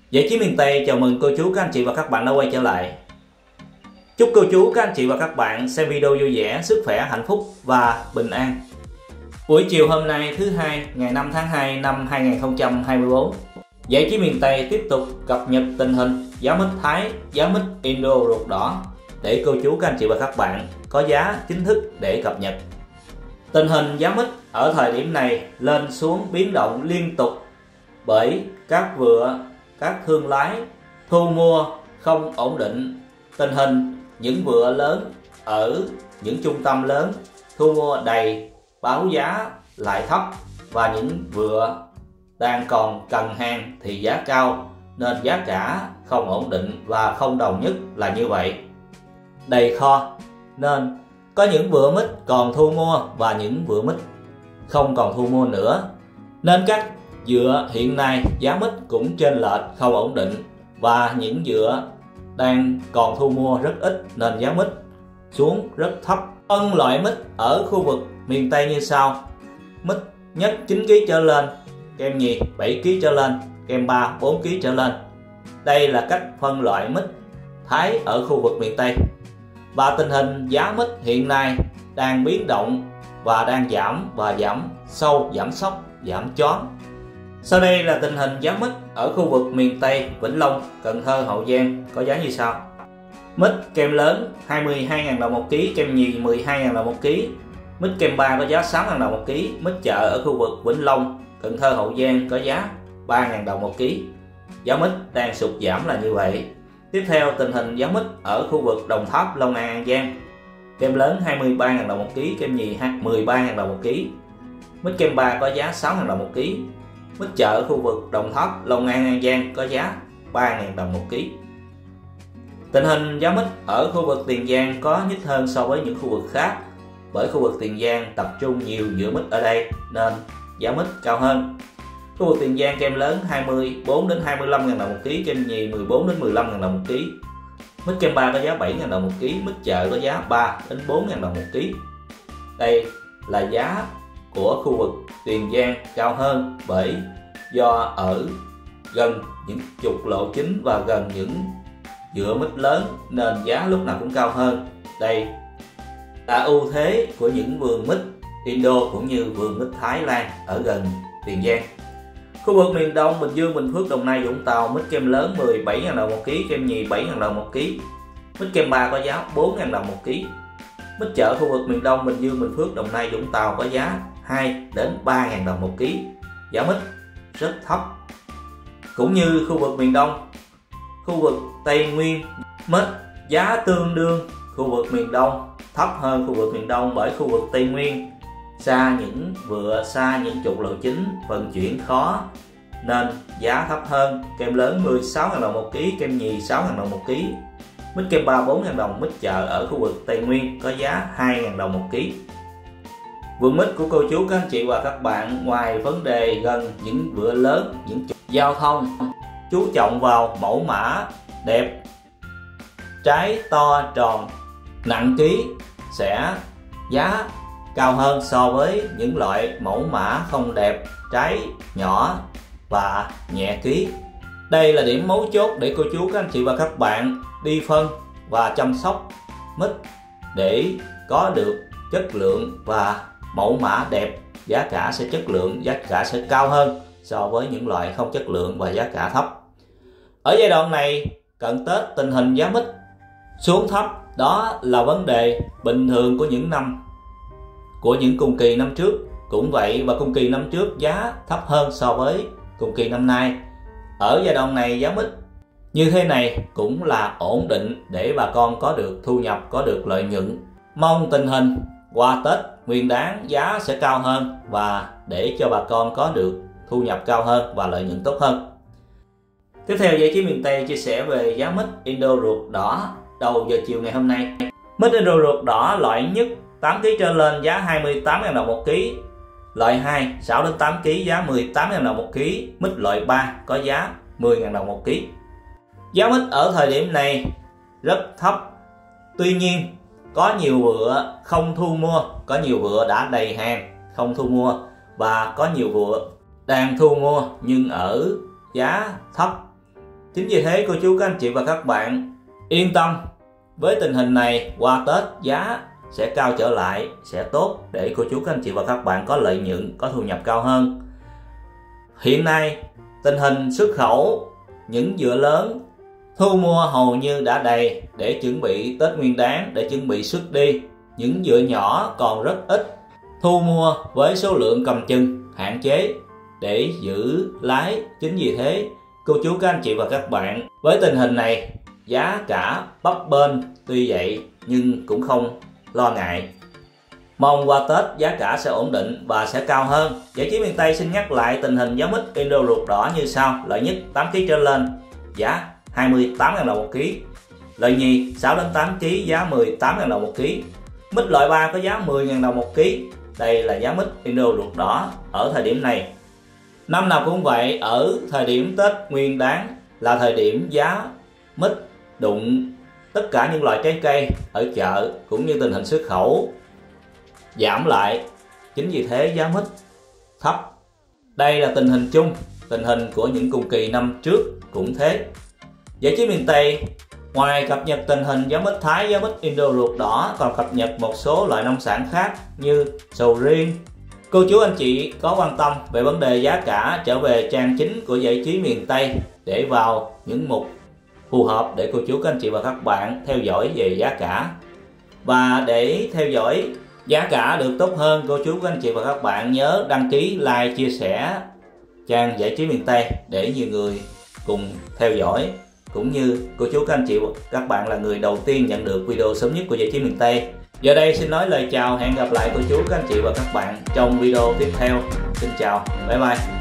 Giải trí miền Tây chào mừng cô chú, các anh chị và các bạn đã quay trở lại. Chúc cô chú, các anh chị và các bạn xem video vui vẻ, sức khỏe, hạnh phúc và bình an. Buổi chiều hôm nay thứ Hai ngày 5 tháng 2 năm 2024, Giải trí miền Tây tiếp tục cập nhật tình hình giá mít Thái, giá mít Indo ruột đỏ để cô chú, các anh chị và các bạn có giá chính thức để cập nhật. Tình hình giá mít ở thời điểm này lên xuống biến động liên tục bởi các vựa, các thương lái thu mua không ổn định. Tình hình những vựa lớn ở những trung tâm lớn thu mua đầy, báo giá lại thấp, và những vựa đang còn cần hàng thì giá cao, nên giá cả không ổn định và không đồng nhất là như vậy. Đầy kho nên có những vựa mít còn thu mua và những vựa mít không còn thu mua nữa, nên các vựa hiện nay giá mít cũng chênh lệch không ổn định, và những vựa đang còn thu mua rất ít nên giá mít xuống rất thấp. Phân loại mít ở khu vực miền Tây như sau: mít nhất 9 kg trở lên, kem nhì 7 kg trở lên, kem 3 4 kg trở lên. Đây là cách phân loại mít Thái ở khu vực miền Tây. Và tình hình giá mít hiện nay đang biến động và đang giảm, và giảm sâu, giảm sóc, giảm choáng. Sau đây là tình hình giá mít ở khu vực miền Tây: Vĩnh Long, Cần Thơ, Hậu Giang có giá như sau. Mít kem lớn 22.000 đồng 1 kg, kem nhì 12.000 đồng 1 kg, mít kem 3 có giá 6.000 đồng 1 kg, mít chợ ở khu vực Vĩnh Long, Cần Thơ, Hậu Giang có giá 3.000 đồng 1 kg. Giá mít đang sụt giảm là như vậy. Tiếp theo, tình hình giá mít ở khu vực Đồng Tháp, Long An, An Giang: kem lớn 23.000 đồng 1 kg, kem nhì 13.000 đồng 1 kg, mít kem 3 có giá 6.000 đồng 1 kg, mít chợ ở khu vực Đồng Tháp, Long An, An Giang có giá 3.000 đồng 1 kg. Tình hình giá mít ở khu vực Tiền Giang có nhích hơn so với những khu vực khác, bởi khu vực Tiền Giang tập trung nhiều vựa mít ở đây nên giá mít cao hơn. Khu vực Tiền Giang kem lớn 24 đến 25.000 đồng 1 kg, kem nhì 14 đến 15.000 đồng 1 kg, mít kem 3 có giá 7.000 đồng 1 kg, mít chợ có giá 3 đến 4.000 đồng 1 kg. Đây là giá của khu vực Tiền Giang cao hơn bởi do ở gần những trục lộ chính và gần những vựa mít lớn nên giá lúc nào cũng cao hơn. Đây là ưu thế của những vườn mít Indo cũng như vườn mít Thái Lan ở gần Tiền Giang. Khu vực miền Đông: Bình Dương, Bình Phước, Đồng Nai, Vũng Tàu: mít kem lớn 17.000 đồng 1 kg, kem nhì 7.000 đồng 1 kg, mít kem 3 có giá 4.000 đồng 1 kg. Mít chợ khu vực miền Đông: Bình Dương, Bình Phước, Đồng Nai, Vũng Tàu có giá 2 đến 3.000 đồng 1 kg. Giá mít rất thấp. Cũng như khu vực miền Đông, khu vực Tây Nguyên, mít giá tương đương khu vực miền Đông, thấp hơn khu vực miền Đông bởi khu vực Tây Nguyên xa những vựa, xa những trục lộ chính, vận chuyển khó nên giá thấp hơn. Kem lớn 16.000 đồng 1 kg, kem nhì 6.000 đồng 1 kg, mít kem 3 4.000 đồng, mít chợ ở khu vực Tây Nguyên có giá 2.000 đồng 1 kg. Vườn mít của cô chú, các anh chị và các bạn, ngoài vấn đề gần những vựa lớn, những trục giao thông, chú trọng vào mẫu mã đẹp, trái to tròn, nặng ký sẽ giá cao hơn so với những loại mẫu mã không đẹp, trái nhỏ và nhẹ ký. Đây là điểm mấu chốt để cô chú, các anh chị và các bạn đi phân và chăm sóc mít để có được chất lượng và mẫu mã đẹp. Giá cả sẽ chất lượng, giá cả sẽ cao hơn so với những loại không chất lượng và giá cả thấp. Ở giai đoạn này cận Tết, tình hình giá mít xuống thấp đó là vấn đề bình thường của những năm, của những cùng kỳ năm trước cũng vậy, và cùng kỳ năm trước giá thấp hơn so với cùng kỳ năm nay. Ở giai đoạn này giá mít như thế này cũng là ổn định để bà con có được thu nhập, có được lợi nhuận. Mong tình hình qua Tết Nguyên Đán giá sẽ cao hơn và để cho bà con có được thu nhập cao hơn và lợi nhuận tốt hơn. Tiếp theo, Giải trí miền Tây chia sẻ về giá mít Indo ruột đỏ đầu giờ chiều ngày hôm nay. Mít Indo ruột đỏ loại nhất 8 kg trở lên giá 28.000 đồng 1 kg, loại 2 6 đến 8 kg giá 18.000 đồng 1 kg, mít loại 3 có giá 10.000 đồng 1 kg. Giá mít ở thời điểm này rất thấp. Tuy nhiên có nhiều vựa không thu mua, có nhiều vựa đã đầy hàng không thu mua, và có nhiều vựa đang thu mua nhưng ở giá thấp Chính vì thế cô chú các anh chị và các bạn yên tâm, với tình hình này qua Tết giá sẽ cao trở lại, sẽ tốt để cô chú các anh chị và các bạn có lợi nhuận, có thu nhập cao hơn. Hiện nay tình hình xuất khẩu những dừa lớn thu mua hầu như đã đầy để chuẩn bị Tết Nguyên Đán, để chuẩn bị xuất đi. Những dừa nhỏ còn rất ít, thu mua với số lượng cầm chừng, hạn chế để giữ lái. Chính vì thế cô chú các anh chị và các bạn, với tình hình này giá cả bấp bênh tuy vậy nhưng cũng không lo ngại. Mong qua Tết giá cả sẽ ổn định và sẽ cao hơn. Giải trí miền Tây xin nhắc lại tình hình giá mít Indo ruột đỏ như sau: loại nhất 8 kg trở lên giá 28.000 đồng 1 kg, loại nhì 6 đến 8 kg giá 18.000 đồng 1 kg, mít loại 3 có giá 10.000 đồng 1 kg. Đây là giá mít Indo ruột đỏ ở thời điểm này. Năm nào cũng vậy, ở thời điểm Tết Nguyên Đán là thời điểm giá mít đụng tất cả những loại trái cây ở chợ cũng như tình hình xuất khẩu giảm lại. Chính vì thế giá mít thấp. Đây là tình hình chung, tình hình của những cùng kỳ năm trước cũng thế. Giải trí miền Tây ngoài cập nhật tình hình giá mít Thái, giá mít Indo ruột đỏ còn cập nhật một số loại nông sản khác như sầu riêng. Cô chú anh chị có quan tâm về vấn đề giá cả, trở về trang chính của Giải trí miền Tây để vào những mục phù hợp để cô chú các anh chị và các bạn theo dõi về giá cả. Và để theo dõi giá cả được tốt hơn, cô chú các anh chị và các bạn nhớ đăng ký, like, chia sẻ trang Giải trí miền Tây để nhiều người cùng theo dõi, cũng như cô chú các anh chị và các bạn là người đầu tiên nhận được video sớm nhất của Giải trí miền Tây. Giờ đây xin nói lời chào, hẹn gặp lại cô chú các anh chị và các bạn trong video tiếp theo. Xin chào, bye bye.